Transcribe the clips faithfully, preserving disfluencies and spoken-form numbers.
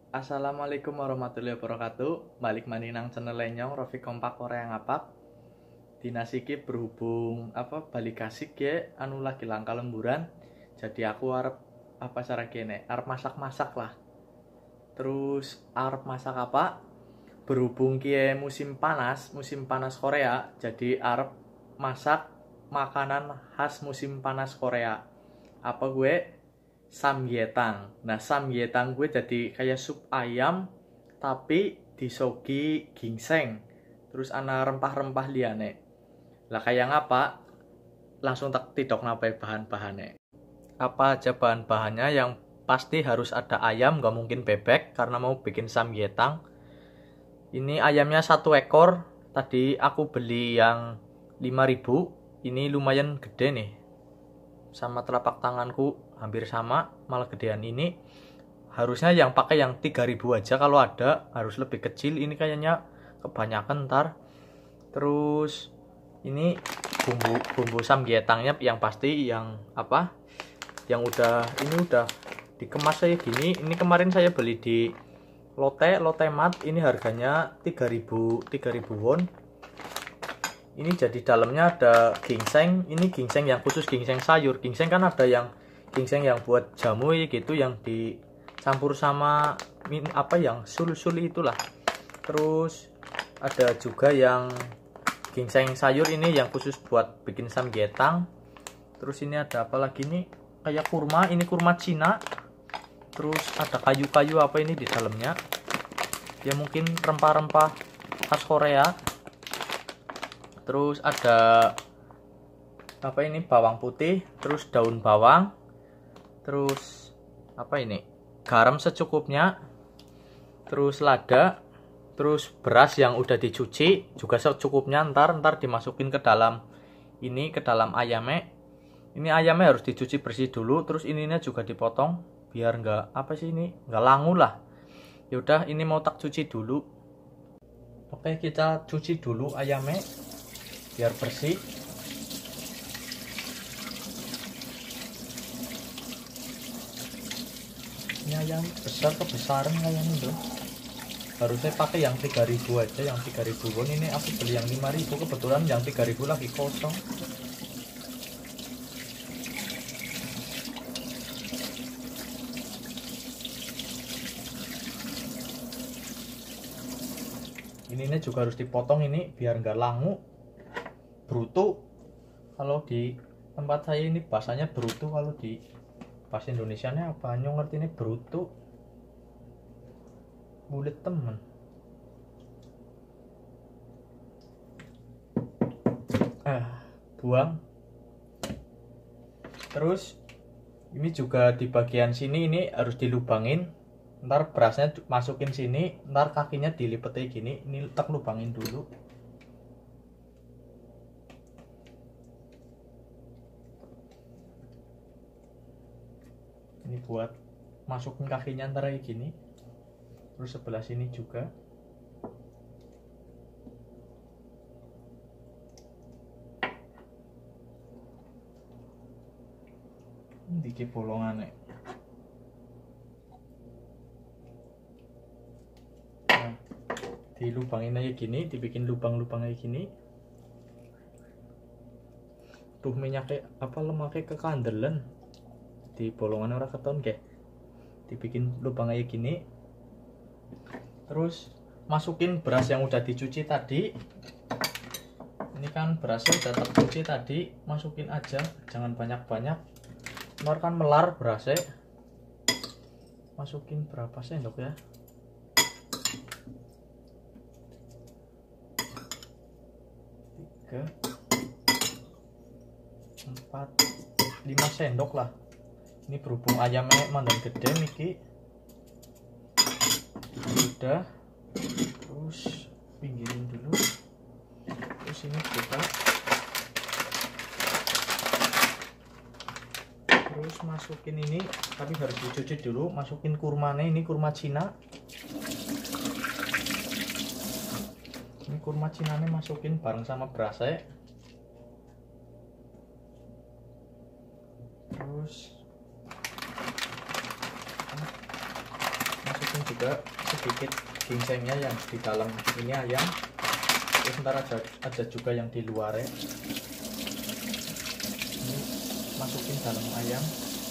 Assalamualaikum warahmatullahi wabarakatuh. Balik maning nang channel Lenyong Rofi Kompak Korea Ngapak. Dinas iki berhubung apa balik kasih ya anu lagi langka lemburan. Jadi aku arep apa cara kene, arep masak-masak lah. Terus arep masak apa? Berhubung kie musim panas, musim panas Korea, jadi arep masak makanan khas musim panas Korea. Apa gue? Samgyetang. Nah, samgyetang gue jadi kayak sup ayam tapi disogi ginseng. Terus ana rempah-rempah liane. Lah kayak ngapa? Langsung tak tidok nape bahan-bahannya. Apa aja bahan-bahannya? Yang pasti harus ada ayam, gak mungkin bebek karena mau bikin samgyetang. Ini ayamnya satu ekor. Tadi aku beli yang lima ribu. Ini lumayan gede nih. Sama telapak tanganku hampir sama, malah gedean ini. Harusnya yang pakai yang tiga ribu aja, kalau ada harus lebih kecil. Ini kayaknya kebanyakan ntar. Terus ini bumbu bumbu samgyetangnya yang pasti yang apa? Yang udah ini udah dikemas kayak gini. Ini kemarin saya beli di Lotte, Lotte Mart. Ini harganya tiga ribu won. Ini jadi dalamnya ada ginseng. Ini ginseng yang khusus ginseng sayur. Ginseng kan ada yang ginseng yang buat jamu gitu, yang dicampur sama min, apa yang sul-sul itulah. Terus ada juga yang ginseng sayur ini yang khusus buat bikin samgyetang. Terus ini ada apa lagi nih? Kayak kurma, ini kurma Cina. Terus ada kayu-kayu apa ini di dalamnya? Ya mungkin rempah-rempah khas Korea. Terus ada apa ini? Bawang putih, terus daun bawang. Terus apa ini? Garam secukupnya. Terus lada. Terus beras yang udah dicuci juga secukupnya. Ntar ntar dimasukin ke dalam ini, ke dalam ayamnya. Ini ayamnya harus dicuci bersih dulu. Terus ininya juga dipotong biar nggak apa sih ini? Nggak langu lah. Yaudah, ini mau tak cuci dulu. Oke, kita cuci dulu ayamnya biar bersih. Ini ayam besar kebesaran kayaknya bro. Harusnya pakai yang tiga ribu aja, yang tiga ribu won. Ini aku beli yang lima ribu, kebetulan yang tiga ribu lagi kosong. Ininya juga harus dipotong ini biar nggak langu. Brutu kalau di tempat saya ini bahasanya brutu, kalau di bahasa Indonesianya apa nyong ngerti ini brutu bulet temen. Ah, buang. Terus ini juga di bagian sini ini harus dilubangin. Ntar berasnya masukin sini, ntar kakinya dilipat kayak gini. Ini tak lubangin dulu. Ini buat masukin kakinya antara kayak gini. Terus sebelah sini juga. Ini bolongannya. Nah, dilubangin aja gini, dibikin lubang-lubang kayak gini. Tuh minyaknya apa lemaknya kekandelan. Di bolongan orang keton kayak dibikin lubang kayak gini. Terus masukin beras yang udah dicuci tadi. Ini kan berasnya udah tercuci tadi, masukin aja, jangan banyak-banyak. Ntar kan melar berasnya. Masukin berapa sendok ya? Tiga, empat, lima sendok lah. Ini berhubung ayamnya mandan gede niki. Udah. Terus pinggirin dulu. Terus ini juga. Terus masukin ini, tapi harus dicuci dulu. Masukin kurmanya, ini kurma Cina. Ini kurma Cina nih masukin bareng sama berasnya. Terus juga sedikit ginsengnya yang di dalam ini ayam, terus ntar ada, ada juga yang di luar ya. Ini masukin dalam ayam.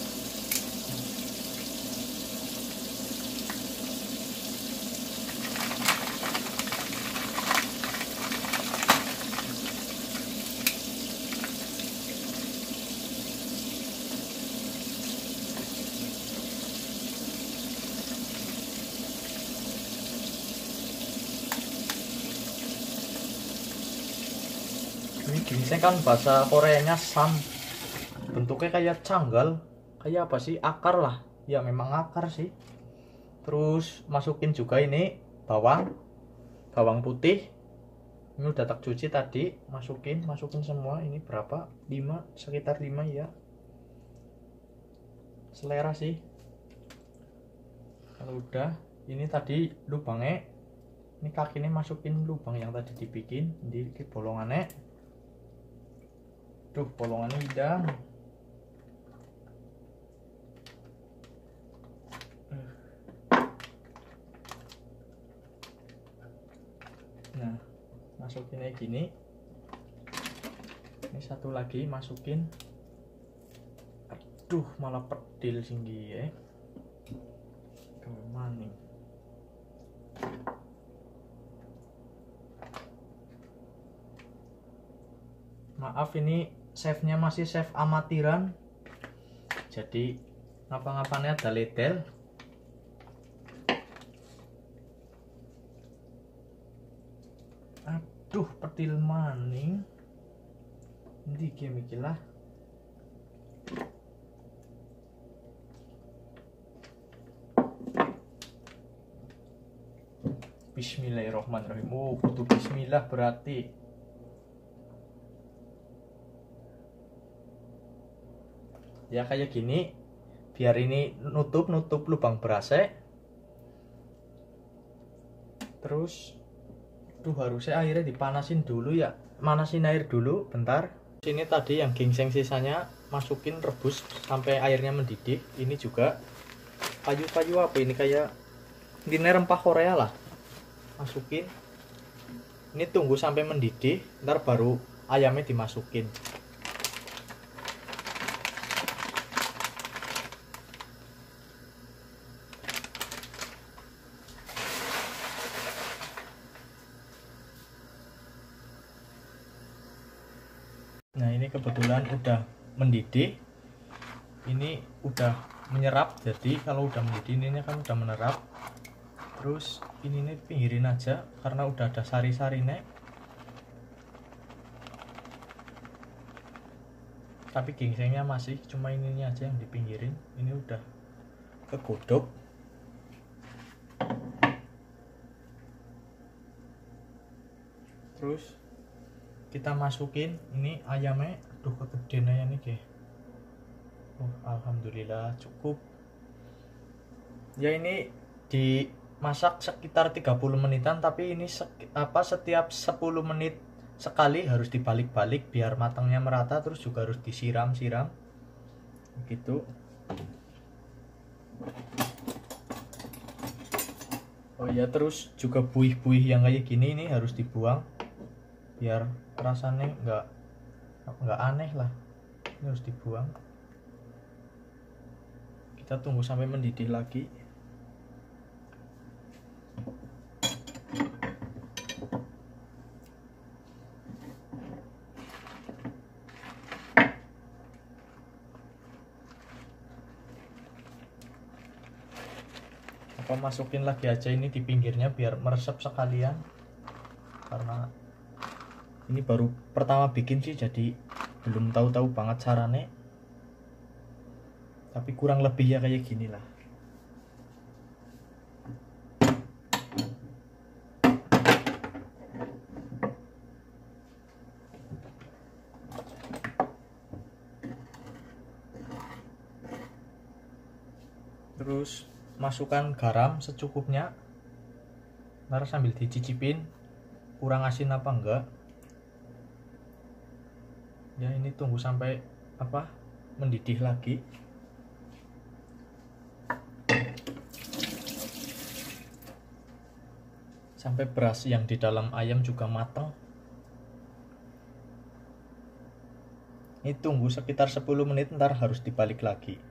Ini ginseng kan bahasa Koreanya sam, bentuknya kayak canggal, kayak apa sih, akar lah ya, memang akar sih. Terus masukin juga ini bawang bawang putih, ini udah tak cuci tadi, masukin masukin semua. Ini berapa, lima, sekitar lima ya, selera sih. Kalau udah, ini tadi lubangnya, ini kakinya masukin lubang yang tadi dibikin di, di bolongannya. Duh, bolongannya hidang. Nah, masukinnya gini. Ini satu lagi masukin. Aduh, malah pedil singgi ya. Kemana nih? Maaf, ini chefnya masih chef amatiran, jadi ngapa-ngapanya ada ledel. Aduh, petil maning ini game iki lah. Bismillahirrahmanirrahim. Oh, kudu bismillah berarti. Ya kayak gini, biar ini nutup nutup lubang berasnya. Terus tuh harusnya airnya dipanasin dulu ya, manasin air dulu bentar. Sini tadi yang ginseng sisanya masukin, rebus sampai airnya mendidih. Ini juga kayu-kayu apa ini, kayak gini rempah Korea lah, masukin. Ini tunggu sampai mendidih, ntar baru ayamnya dimasukin. Nah, ini kebetulan udah mendidih, ini udah menyerap. Jadi kalau udah mendidih ini kan udah menyerap. Terus ini nih pinggirin aja karena udah ada sari-sarinya. Tapi ginsengnya masih, cuma ininya aja yang dipinggirin. Ini udah kegodok. Terus kita masukin ini ayamnya. Aduh, kegedean ayam nih guys. Oh, alhamdulillah cukup ya. Ini dimasak sekitar tiga puluh menitan, tapi ini apa setiap sepuluh menit sekali harus dibalik-balik biar matangnya merata. Terus juga harus disiram-siram gitu. Oh ya, terus juga buih-buih yang kayak gini ini harus dibuang biar rasanya nggak nggak aneh lah. Ini harus dibuang. Kita tunggu sampai mendidih lagi. Apa masukin lagi aja ini di pinggirnya biar meresap sekalian, karena ini baru pertama bikin sih, jadi belum tahu-tahu banget caranya. Tapi kurang lebih ya kayak gini lah. Terus masukkan garam secukupnya. Ntar sambil dicicipin kurang asin apa enggak. Ya, ini tunggu sampai apa mendidih lagi. sampai beras yang di dalam ayam juga matang. Ini tunggu sekitar sepuluh menit, ntar harus dibalik lagi.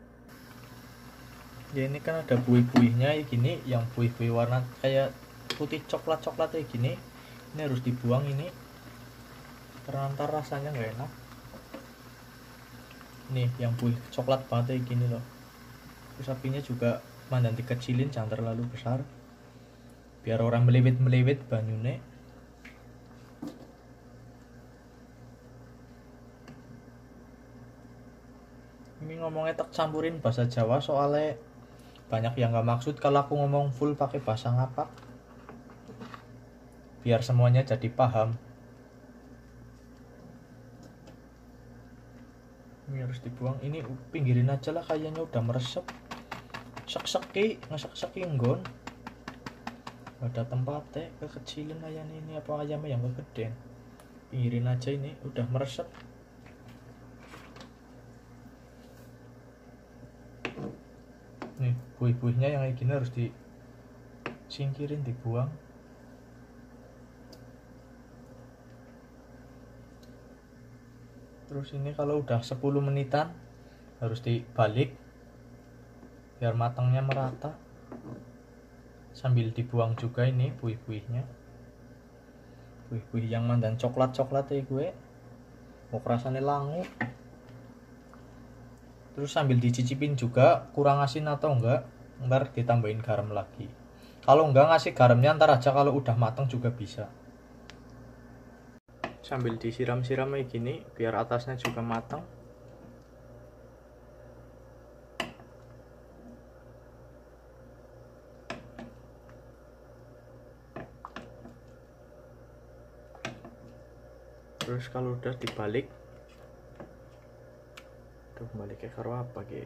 Ya ini kan ada buih-buihnya ya gini, yang buih-buih warna kayak putih coklat-coklat kayak gini. Ini harus dibuang ini, karena ntar rasanya nggak enak. Nih yang buih coklat banget kayak gini loh. Terus apinya juga mandan dikecilin, jangan terlalu besar, biar orang melewit-melewit banyune. Ini ngomongnya tak campurin bahasa Jawa soalnya banyak yang gak maksud kalau aku ngomong full pakai bahasa ngapak, biar semuanya jadi paham. Ini harus dibuang, ini pinggirin aja lah, kayaknya udah meresep. Sek-seki, ngesek-seki nggon. Ada tempatnya kekecilan ayamnya ini, apa ayamnya yang kegedean. Pinggirin aja, ini udah meresep. Nih buih-buihnya yang kayak gini harus disingkirin, dibuang. Terus ini kalau udah sepuluh menitan harus dibalik biar matangnya merata, sambil dibuang juga ini buih-buihnya. Buih-buih yang mandan coklat-coklat ya gue mau rasanya langu. Terus sambil dicicipin juga kurang asin atau enggak, ntar ditambahin garam lagi. Kalau enggak ngasih garamnya ntar aja, kalau udah matang juga bisa. Sambil disiram-siram kayak gini biar atasnya juga matang. Terus kalau udah dibalik, tuh baliknya karo apa ge?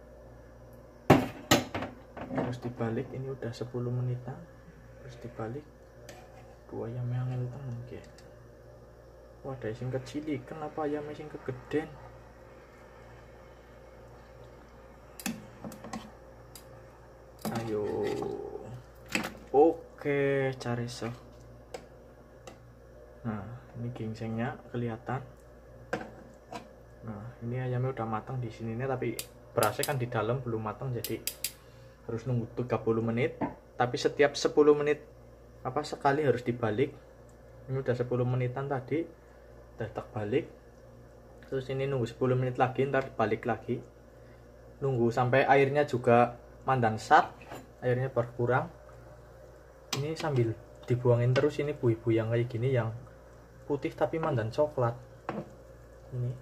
Terus dibalik, ini udah sepuluh menitan. Terus dibalik, dua ayam yang ngel temen ge. Wah, ada sing kecil, kenapa ayamnya sing kegedean? Ayo, oke, cari so. Nah, ini gingsengnya kelihatan. Nah, ini ayamnya udah matang di sini nih, tapi berasnya kan di dalam belum matang, jadi harus nunggu tiga puluh menit. Tapi setiap sepuluh menit apa sekali harus dibalik. Ini udah sepuluh menitan tadi, udah tak balik. Terus ini nunggu sepuluh menit lagi, ntar balik lagi. Nunggu sampai airnya juga mandan sat, airnya berkurang. Ini sambil dibuangin terus, ini buih-buih yang kayak gini yang putih tapi mandan coklat. Ini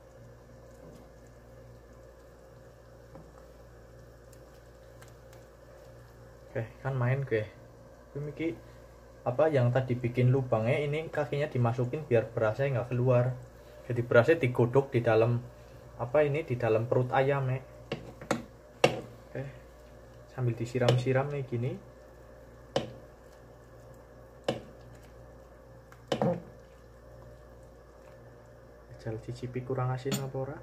oke, kan main ke ini apa yang tadi bikin lubangnya, ini kakinya dimasukin biar berasnya nggak keluar. Jadi berasnya digodok di dalam apa ini, di dalam perut ayamnya. Oke, sambil disiram-siram nih gini. Jal cicipi kurang asin apa ora?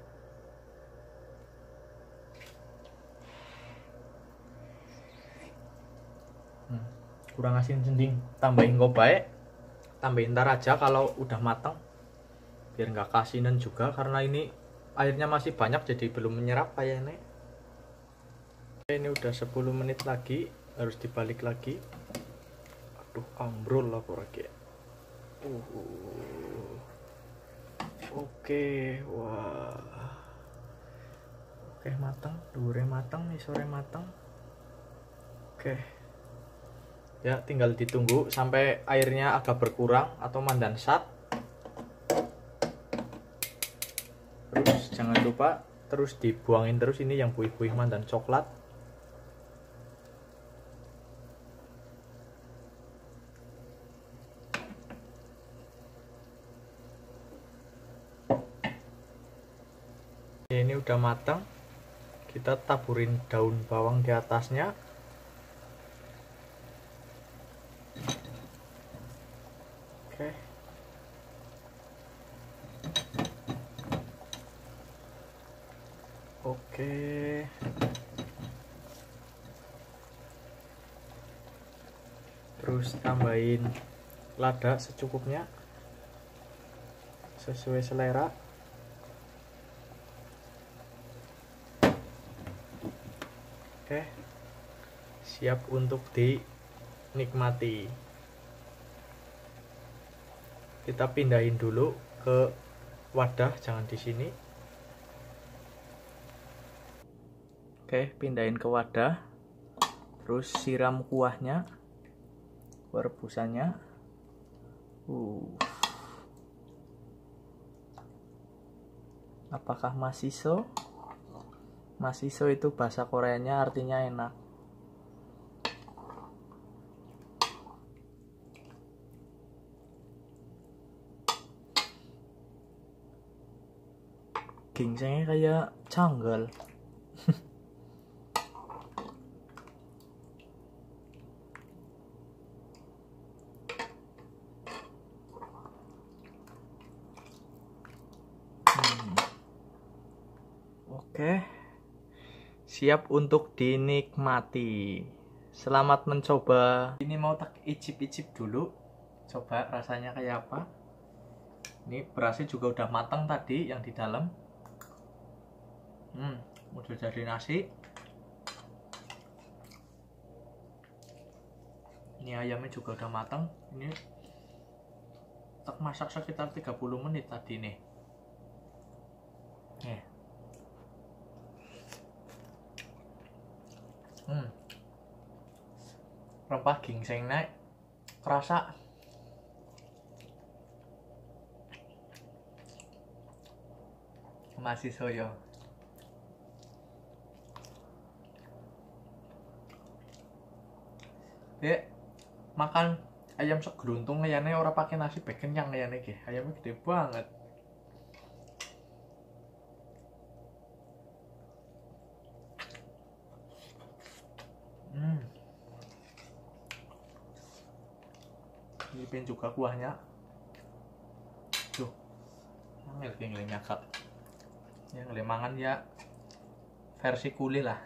Hmm, kurang asin sending, tambahin gobae, tambahin ntar aja kalau udah matang biar nggak kasinan juga, karena ini airnya masih banyak jadi belum menyerap kayak ini. Ini udah sepuluh menit lagi, harus dibalik lagi. Aduh, ambrol lah porake. Uh. Oke, wah. Oke, matang, dure matang, nih sore matang. Oke. Ya, tinggal ditunggu sampai airnya agak berkurang atau mandan sat. Terus jangan lupa terus dibuangin terus ini yang buih-buih mandan coklat. Ini udah matang, kita taburin daun bawang di atasnya. Oke. Oke. terus tambahin lada secukupnya sesuai selera. Oke, siap untuk dinikmati. Kita pindahin dulu ke wadah, jangan di sini. Oke, pindahin ke wadah. Terus siram kuahnya, kuah rebusannya. Uh. Apakah masiso? Masiso itu bahasa Koreanya artinya enak. Gingsengnya kayak canggal. hmm. Oke, siap untuk dinikmati. Selamat mencoba. Ini mau tak icip-icip dulu, coba rasanya kayak apa. Ini berasnya juga udah matang tadi yang di dalam. Hmm, udah jadi nasi. Ini ayamnya juga udah matang. Ini tak masak sekitar tiga puluh menit tadi nih. Nih. Hmm. Rempah gingseng naik kerasa. Masih soyo. Dek, makan ayam segeruntung ayamnya orang pakai nasi bacon yang ayamnya ke. Ayamnya gede banget. Hmm. Nyipin juga kuahnya. Tuh. Ngel ngel nyakap. Yang lemangan ya versi kuli lah.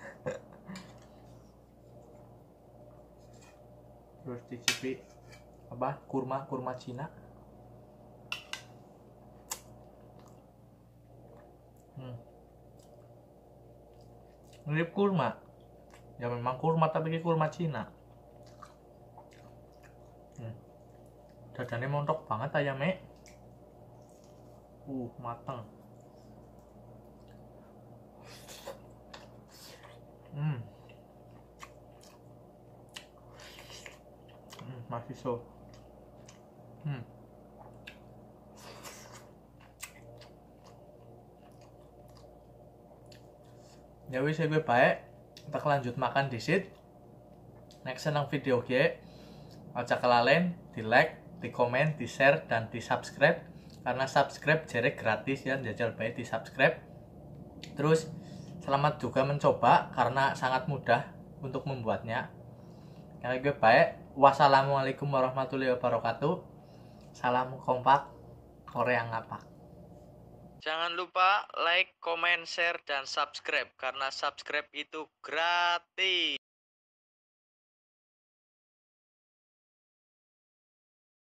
Terus dicipi apa kurma kurma Cina. Hmm. Mirip kurma. Ya memang kurma tapi kurma Cina. Hmm. Dadanya montok banget ayamnya. Uh, mateng. Hmm. Hmm, masih so. Hmm. Ya wis gue baik. Kita lanjut makan di sit. Next senang video gue. Aja kelalen, di like, di komen, di share, dan di subscribe. Karena subscribe jadi gratis ya, jajal baik di subscribe. Terus selamat juga mencoba karena sangat mudah untuk membuatnya. Yang gue baik. Wassalamualaikum warahmatullahi wabarakatuh. Salam kompak Korea ngapak. Jangan lupa like, comment, share, dan subscribe karena subscribe itu gratis.